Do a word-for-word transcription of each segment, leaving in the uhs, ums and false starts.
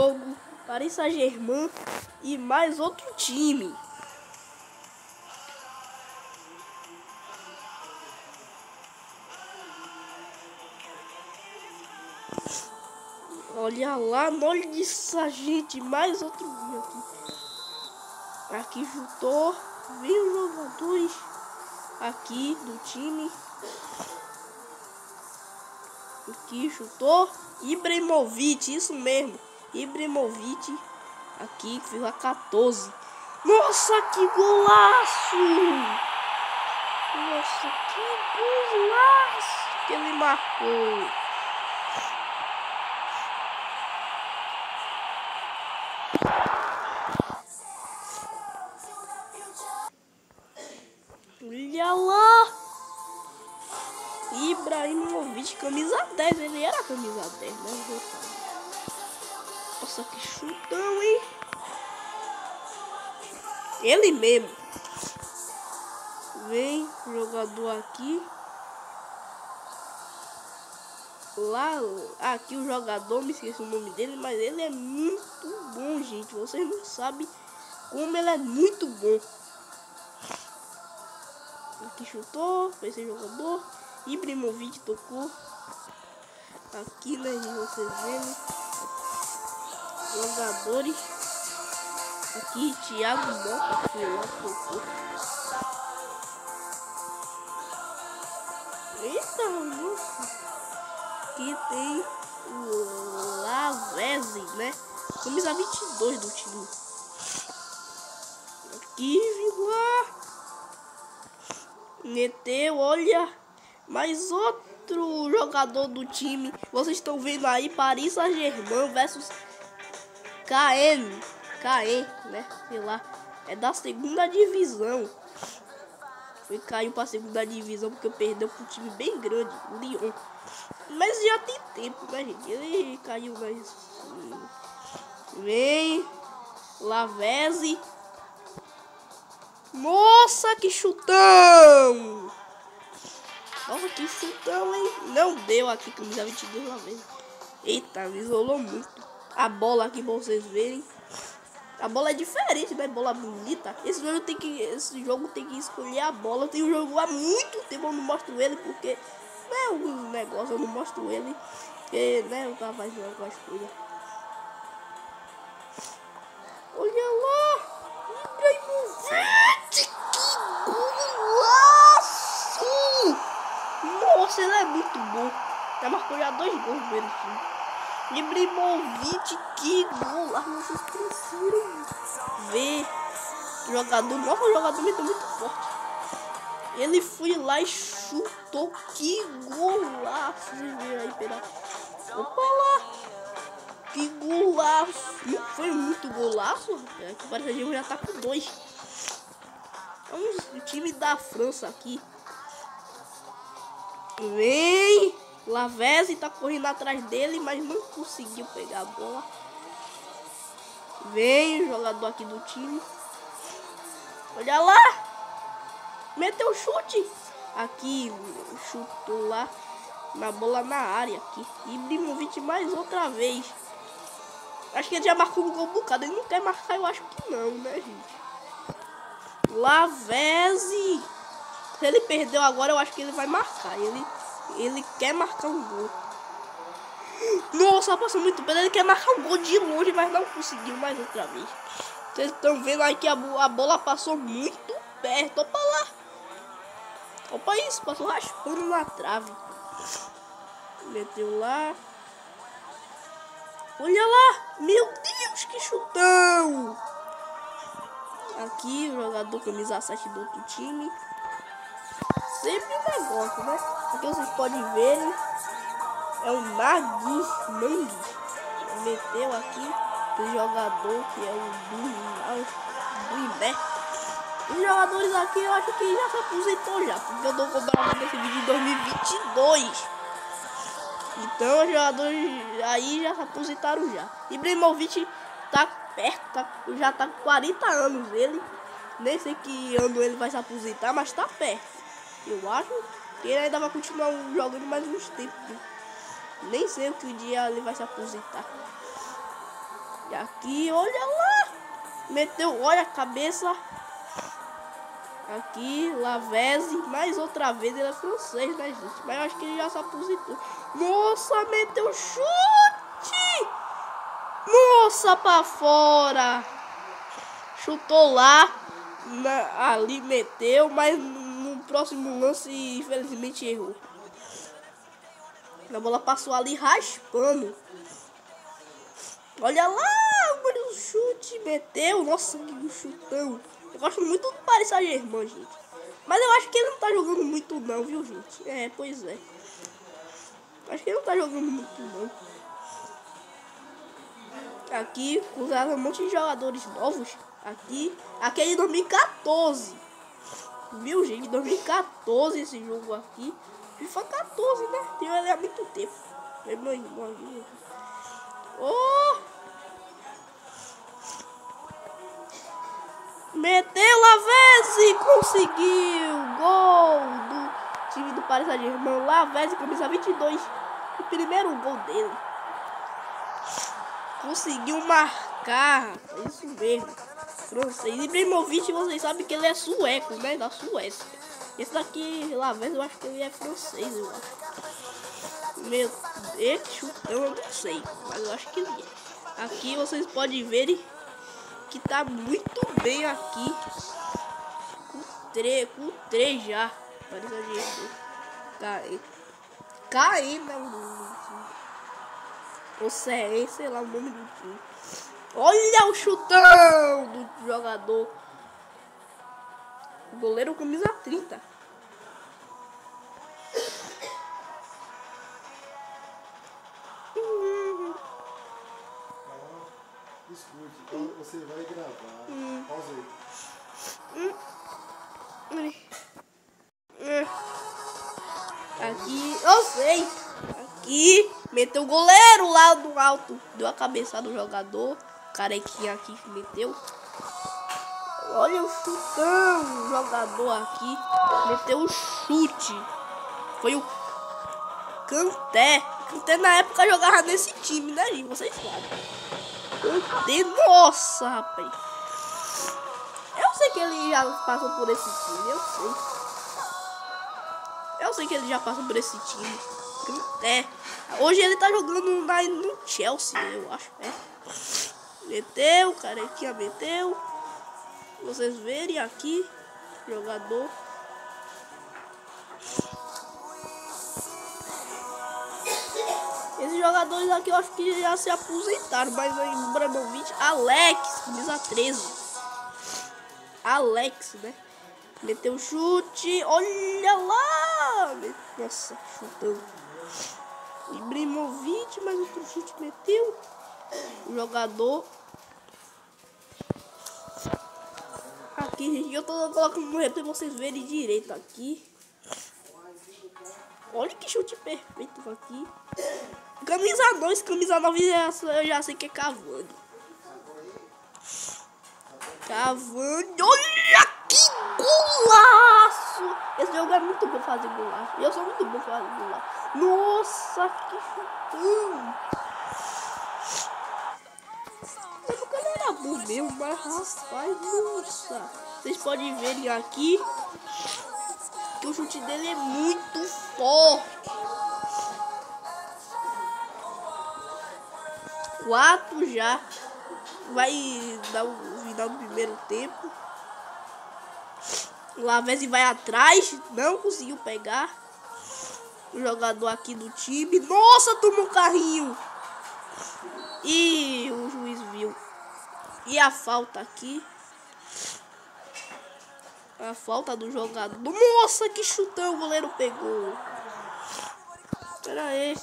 jogo, Paris Saint-Germain e mais outro time. Olha lá, olha isso, gente, mais outro aqui. Aqui juntou, vem os jogadores aqui do time. Aqui chutou Ibrahimovic, isso mesmo, Ibrahimovic. Aqui que fez a quatorze. Nossa, que golaço! Nossa, que golaço que ele marcou! Olha lá! Ibrahimovic, camisa dez, ele era camisa dez, né? Nossa, que chutão, hein? Ele mesmo. Vem jogador aqui. Lá, aqui o jogador, me esqueci o nome dele, mas ele é muito bom, gente. Vocês não sabem como ele é muito bom. Aqui chutou, foi esse jogador. Ibrahimovic tocou. Aqui, né, vocês vendo. Jogadores. Aqui, Thiago Mota foi lá, tocou. Eita, nossa. Aqui tem o Lavezzi, né? Camisa vinte e dois do time. Aqui, Vigor. Meteu, olha, mais outro jogador do time. Vocês estão vendo aí, Paris Saint-Germain versus K N, K N, né? Sei lá, é da segunda divisão. Ele caiu para a segunda divisão porque perdeu para um time bem grande, o Lyon. Mas já tem tempo, né, gente? Ele caiu, mas vem Lavezzi. Nossa, que chutão! Nossa, que chutão, hein? Não deu aqui, camisa vinte e dois lá mesmo. Eita, me isolou muito. A bola aqui pra vocês verem. A bola é diferente, né? Bola bonita. Esse jogo tem que, esse jogo tem que escolher a bola. Tem um jogo há muito tempo, eu não mostro ele porque não é um negócio, eu não mostro ele. Porque, né, eu tava fazendo algumas coisas. Olha lá! Ibrahimovic, que golaço! Nossa, ele é muito bom. Já marcou já dois gols dele. Ibrahimovic, que golaço! Vocês precisam ver. O jogador, nossa, o jogador muito, muito forte. Ele foi lá e chutou. Que golaço! Vocês viram aí, pera. Opa lá! Que golaço! Não foi muito golaço? É que parece que já tá com dois. Vamos, o time da França aqui. Vem! Lavezzi tá correndo atrás dele, mas não conseguiu pegar a bola. Vem o jogador aqui do time. Olha lá! Meteu o chute. Aqui, chutou lá. Na bola na área aqui. Ibrahimovic mais outra vez. Acho que ele já marcou um gol bocado. Ele não quer marcar, eu acho que não, né, gente? Lavezzi. Se ele perdeu agora, eu acho que ele vai marcar. Ele, ele quer marcar um gol. Nossa, passou muito bem. Ele quer marcar um gol de longe, mas não conseguiu mais outra vez. Vocês estão vendo aí que a, a bola passou muito perto. Opa lá. Opa isso, passou raspando na trave. Meteu lá. Olha lá. Meu Deus, que chutão. Aqui o jogador camisa sete do outro time. Sempre um negócio, né? Aqui vocês podem ver. É o Nagui Mangue. Meteu aqui. O jogador que é o Buiné. Os jogadores aqui eu acho que já se aposentou já. Porque eu tô cobrando esse vídeo em dois mil e vinte e dois. Então os jogadores aí já se aposentaram já. Ibrahimovic tá perto, tá, já tá com quarenta anos ele. Nem sei que ano ele vai se aposentar, mas tá perto. Eu acho que ele ainda vai continuar jogando mais uns tempos. Nem sei o que dia ele vai se aposentar. E aqui, olha lá. Meteu, olha a cabeça. Aqui, Lavezzi. Mais outra vez, ele é francês, né, gente? Mas eu acho que ele já se aposentou. Nossa, meteu chute. Nossa, pra fora. Chutou lá. Na, ali meteu, mas no próximo lance, infelizmente, errou. A bola passou ali raspando. Olha lá, o chute, meteu. Nossa, que chutão. Eu gosto muito do Paris Saint-Germain, gente. Mas eu acho que ele não tá jogando muito não, viu, gente? É, pois é. Acho que ele não tá jogando muito não. Aqui, usaram um monte de jogadores novos. Aqui, aquele dois mil e quatorze. Viu, gente? dois mil e quatorze esse jogo aqui. FIFA quatorze, né? Tem ele há muito tempo. É meu irmão ali. Oh! Meteu Lavezzi! Conseguiu! Gol do time do Paris Saint-Germain. Lavezzi, camisa vinte e dois. O primeiro gol dele. Conseguiu marcar. É isso mesmo. Francês. Ibrahimovic, vocês sabem que ele é sueco, né? Da Suécia. Esse daqui, Lavezzi, eu acho que ele é francês, eu acho. Meu, esse chutão eu não sei, mas eu acho que ele é. Aqui vocês podem ver que tá muito bem aqui. Com três, com três já. Parece a gente caindo. Caindo, né? Ou sei, sei lá o nome do time. Olha o chutão do jogador. O goleiro camisa trinta. Escute, então você vai gravar. Hum. Pausa aí. Hum. Hum. Aqui, eu sei. Aqui, meteu o goleiro lá do alto. Deu a cabeçada do jogador. Carequinha aqui meteu. Olha o chutão. O jogador aqui meteu o chute. Foi o Kanté. Kanté na época jogava nesse time, né, gente? Vocês sabem. Kanté, nossa, rapaz. Eu sei que ele já passou por esse time, eu sei. Eu sei que ele já passou por esse time. Kanté. Hoje ele tá jogando na, no Chelsea, eu acho. É. Meteu, carequinha meteu. Vocês verem aqui, jogador. Esses jogadores aqui eu acho que já se aposentaram, mas aí o Ibrahimovic, Alex, camisa treze. Alex, né? Meteu chute, olha lá! Nossa, chutando. Ibrahimovic, mais outro chute meteu. O jogador. Aqui, gente, eu tô colocando no replay pra vocês verem direito aqui. Olha que chute perfeito aqui. Camisa dois, camisa nove, eu já sei que é Cavani. Cavani, olha que golaço! Esse jogo é muito bom fazer golaço. Eu sou muito bom fazer golaço. Nossa, que chutão! Eu não era bom mesmo, mas rapaz, nossa. Vocês podem ver aqui que o chute dele é muito forte. Quatro já. Vai dar o final do primeiro tempo. O Lavezzi vai atrás. Não conseguiu pegar. O jogador aqui do time. Nossa, tomou um carrinho. E o juiz viu. E a falta aqui. A falta do jogador. Nossa, que chutão o goleiro pegou. Espera aí.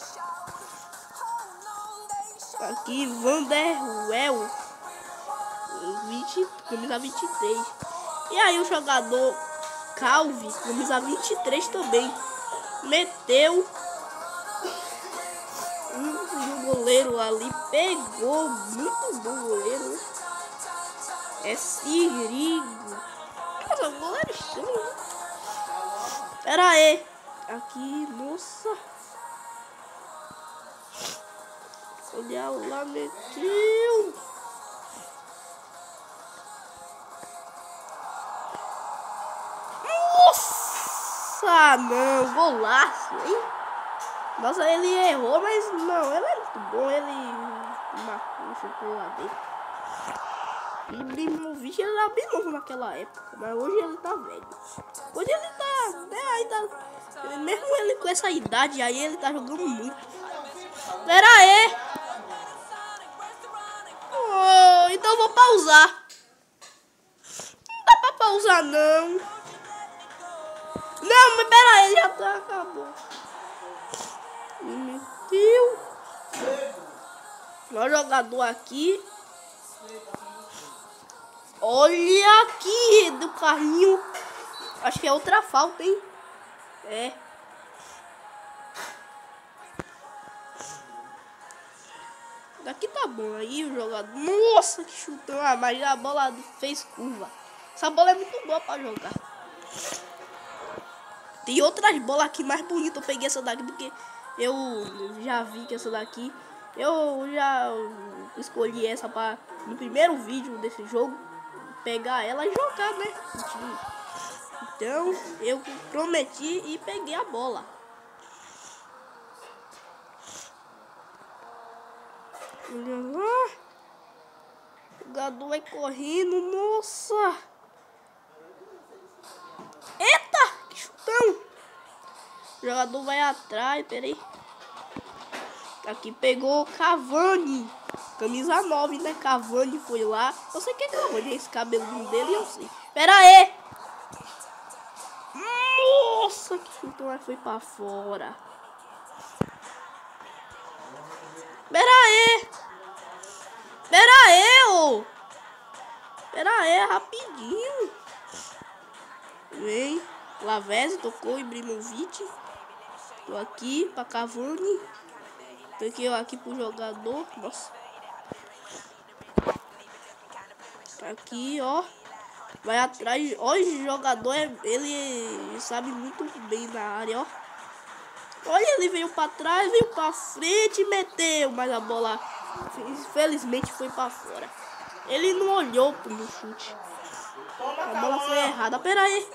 Aqui, Vanderwell. vinte, camisa vinte e três. E aí o jogador Calvi, camisa vinte e três também. Meteu. O goleiro ali pegou. Muito bom goleiro, né? É Sirigo. Nossa, o goleiro estranho, né? Pera aí. Aqui, nossa. Olha lá, meteu. Nossa, não, golaço, hein? Nossa, ele errou, mas não, ele é muito bom, ele marcou, chutou lá dentro. E Ibrahimovic, ele era bem novo naquela época, mas hoje ele tá velho. Hoje ele tá, né, ainda, mesmo ele com essa idade aí, ele tá jogando muito. Pera aí! Oh, então eu vou pausar. Não dá pra pausar, não. Não, mas pera aí, já tá, acabou. Meu Deus. Olha o jogador aqui. Olha aqui do carrinho. Acho que é outra falta, hein? É. Daqui tá bom. Aí o jogador. Nossa, que chutão. Ah, mas a bola fez curva. Essa bola é muito boa pra jogar. Tem outras bolas aqui mais bonitas. Eu peguei essa daqui porque eu já vi que essa daqui. Eu já escolhi essa para no primeiro vídeo desse jogo. Pegar ela e jogar, né? Então eu prometi e peguei a bola. Olha lá. O jogador vai correndo, nossa. Eita, que chutão. O jogador vai atrás, peraí. Aqui pegou Cavani. Camisa nove, né? Cavani foi lá. Eu sei que é Cavani, esse cabelinho dele, eu sei. Pera aí. Nossa, que chutão, foi pra fora. Pera aí. Pera aí, ô. Pera aí, rapidinho. Vem. Lavezzi tocou Ibrahimovic. Tô aqui pra Cavani. Peguei aqui pro jogador. Nossa. Aqui, ó. Vai atrás. Olha, o jogador, ele sabe muito bem na área, ó. Olha, ele veio pra trás, veio pra frente e meteu. Mas a bola, infelizmente, foi pra fora. Ele não olhou pro meu chute. A bola foi errada. Pera aí.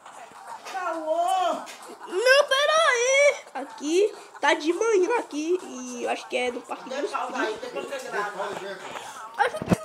Não, pera aí. Aqui, tá de manhã aqui. E acho que é do Parque dos Príncipes. Acho que...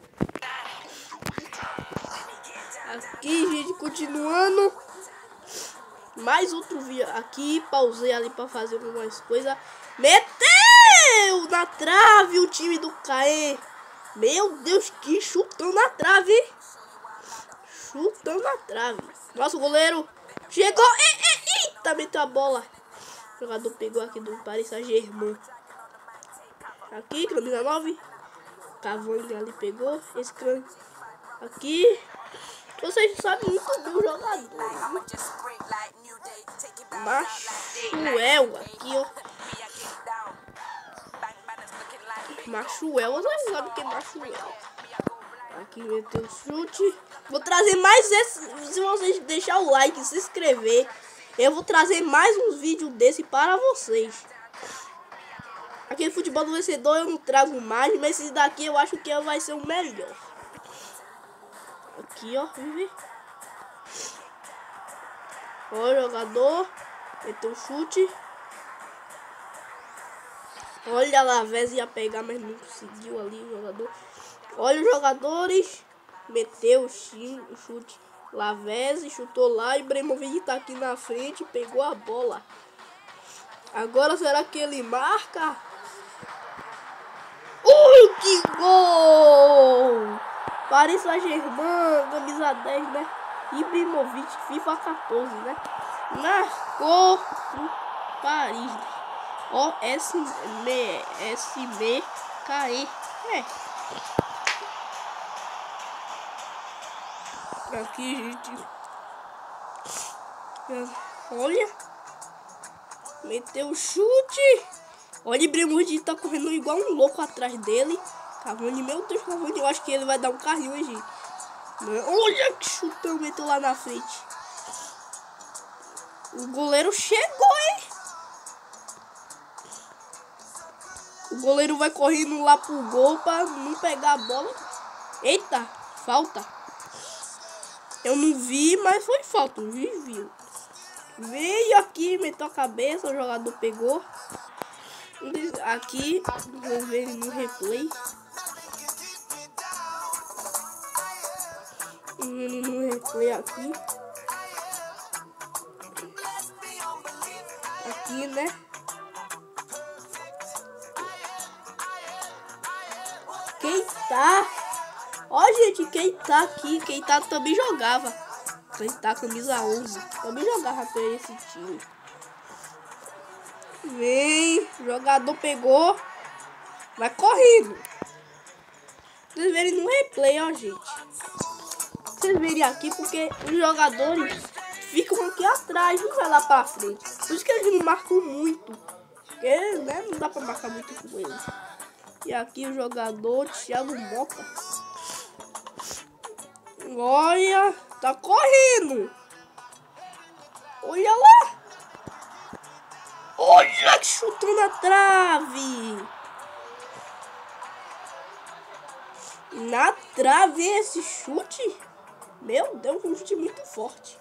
Aqui, gente, continuando. Mais outro vídeo aqui. Pausei ali pra fazer algumas coisas. Meteu na trave o time do Caê. Meu Deus, que chutão na trave. Chutão na trave. Nossa, o goleiro chegou. Eita, meteu a bola. O jogador pegou aqui do Paris Saint-Germain. Aqui, camisa nove. Cavani ali pegou. Esse can... Aqui. Vocês sabem muito bem o jogador. Machuel aqui, ó. Machuel, vocês sabem que é Machuel. Aqui meteu o chute. Vou trazer mais esse. Se vocês deixarem o like e se inscrever, eu vou trazer mais uns vídeos desse para vocês. Aquele futebol do vencedor eu não trago mais, mas esse daqui eu acho que vai ser o melhor. Aqui, ó, vamos ver. Olha o jogador. Meteu o chute. Olha a Lavezzi ia pegar, mas não conseguiu ali o jogador. Olha os jogadores. Meteu o chute. Lavezzi chutou lá. E Ibrahimovic tá aqui na frente. Pegou a bola. Agora será que ele marca? Ui, que gol! Paris Saint-Germain, camisa dez, né? Ibrahimovic, FIFA quatorze, né? Marcou o Paris. Ó, S M S M K E. É. Aqui, gente. Olha. Meteu o chute. Olha, o Ibrahimovic tá correndo igual um louco atrás dele. Cavani, meu Deus, Cavani, eu acho que ele vai dar um carrinho, hein, gente. Olha que chutão, meteu lá na frente. O goleiro chegou, hein. O goleiro vai correndo lá pro gol pra não pegar a bola. Eita, falta. Eu não vi, mas foi falta. Vi, viu. Veio aqui, meteu a cabeça, o jogador pegou. Aqui, vamos ver no replay. No replay aqui. Aqui, né? Keita. Ó, gente, Keita aqui. Keita também jogava. Keita, camisa onze. Também jogava pra esse time. Vem. O jogador pegou. Vai correndo. Vocês verem no replay, ó, gente. Vocês verem aqui porque os jogadores ficam aqui atrás. Não vai lá pra frente. Por isso que eles não marcam muito. Porque, né, não dá pra marcar muito com eles. E aqui o jogador Thiago Mota. Olha, tá correndo. Olha lá. Olha que chutou na trave. Na trave esse chute. Meu Deus, um chute muito forte.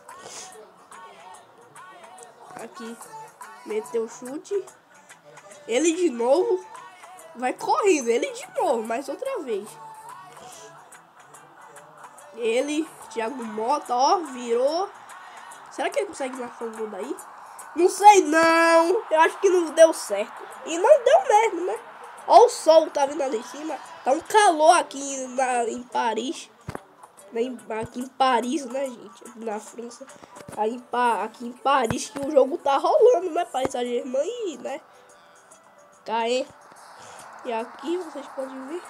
Aqui, meteu o chute. Ele de novo. Vai correndo, ele de novo, mais outra vez. Ele, Thiago Mota, ó, virou. Será que ele consegue marcar um gol daí? Não sei não, eu acho que não deu certo. E não deu mesmo, né? Ó o sol, tá vendo ali em cima? Tá um calor aqui na, em Paris. Aqui em Paris, né, gente? Na França. Aí em pa, aqui em Paris que o jogo tá rolando, né? Paris Saint-Germain, né? Caê. E aqui vocês podem ver.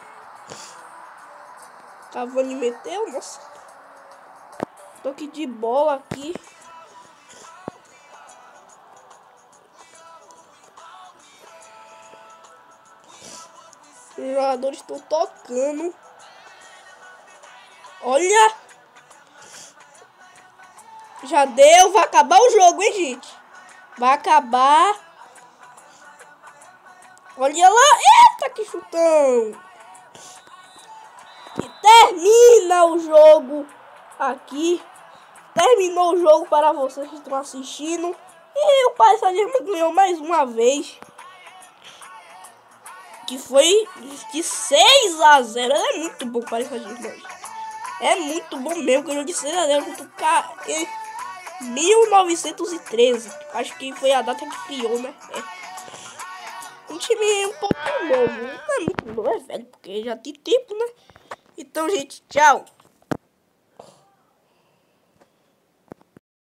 Cavani meteu, nossa. Toque de bola aqui. Os jogadores estão tocando. Olha. Já deu, vai acabar o jogo, hein, gente? Vai acabar. Olha lá. Eita, que chutão. E termina o jogo aqui. Terminou o jogo para vocês que estão assistindo. E o Paris Saint-Germain ganhou mais uma vez. Que foi de seis a zero. É muito bom o Paris Saint-Germain. É muito bom mesmo. Ganhou de seis a zero contra o K em mil novecentos e treze. Acho que foi a data que criou, né? É. Um time um pouco novo. Não é muito novo, é velho. Porque já tem tempo, né? Então, gente, tchau.